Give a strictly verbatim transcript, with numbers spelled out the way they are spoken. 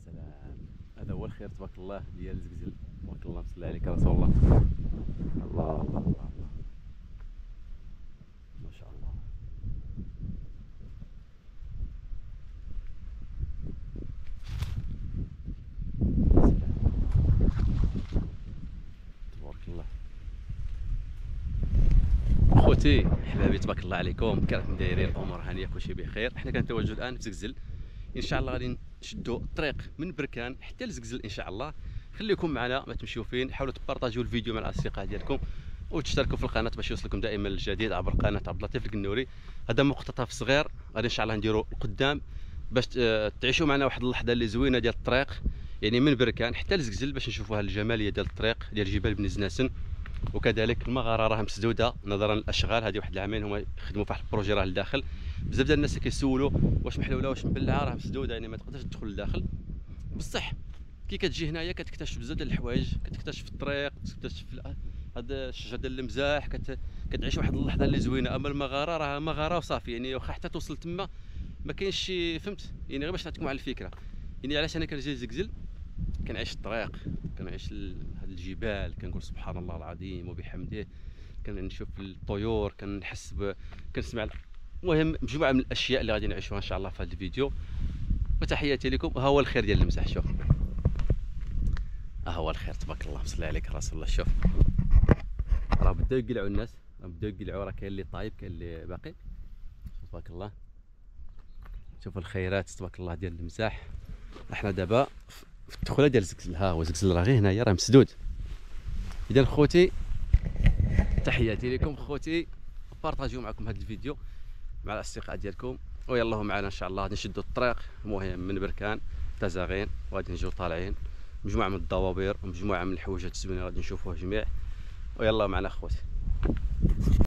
سلام. هذا هو الخير تبارك الله ديال زقزل. تبارك الله، صلى عليك رسول الله. الله الله الله الله، ما شاء الله. تبارك الله. خوتي حبابي تبارك الله عليكم، كي راكم دايرين؟ الامور هانيه كلشي بخير. حنا كنتواجدوا الان في زقزل، ان شاء الله غادي نشدوا الطريق من بركان حتى لزقزل ان شاء الله. خليكم معنا، ما تمشيو فين. حاولوا تبارطاجيو الفيديو مع الاصدقاء ديالكم وتشتركوا في القناه باش يوصلكم دائما الجديد عبر قناه عبد اللطيف القنوري. هذا مقتطف صغير غادي ان شاء الله نديروا القدام باش تعيشوا معنا واحد اللحظه اللي زوينه ديال الطريق، يعني من بركان حتى لزقزل، باش نشوفوا الجماليه ديال الطريق ديال جبال بن زناسن. وكذلك المغاره راه مسدوده نظرا للاشغال. هذه واحد العامين هما يخدموا في واحد البروجي راه لداخل. بزاف ديال الناس كيسولوا واش محلوله واش مبلعه، راه مسدوده يعني ما تقدرش تدخل لداخل. بصح كي كتجي هنايا كتكتشف بزاف ديال الحوايج، كتكتشف الطريق، كتكتشف هذا الشجر ديال المزاح، كت... كتعيش واحد اللحظه اللي زوينه. اما المغاره راه مغاره وصافي، يعني واخا حتى توصل تما ما كاينش شي، فهمت يعني؟ غير باش نعطيكم على الفكره، يعني علاش انا كنجي لزقزل كنعيش الطريق، كنعيش هاد الجبال، كنقول سبحان الله العظيم وبحمده، كنشوف الطيور، كنحس ب... كنسمع. المهم مجموعه من الاشياء اللي غادي نعيشوها ان شاء الله في هذا الفيديو. وتحياتي لكم. ها هو الخير ديال المساح، شوف ها هو الخير تبارك الله، صلى عليك رسول الله. شوف راه بداو يقلعوا الناس، راه بداو يقلعوا، راه كاين اللي طايب كاين اللي باقي. تبارك الله. شوفوا الخيرات تبارك الله ديال المساح. احنا دابا في الدخوله ديال زقزل. ها هو زقزل راه غير هنايا راه مسدود. اذا خوتي تحياتي لكم خوتي، بارطاجيو معكم هذا الفيديو مع الاصدقاء ديالكم، ويلا معنا ان شاء الله غادي نشدوا الطريق. المهم من بركان تزاغين وغادي نجيو طالعين مجموعه من الضوابير ومجموعه من الحويجات الزوينه غادي نشوفوها جميع. ويلا معنا خوتي.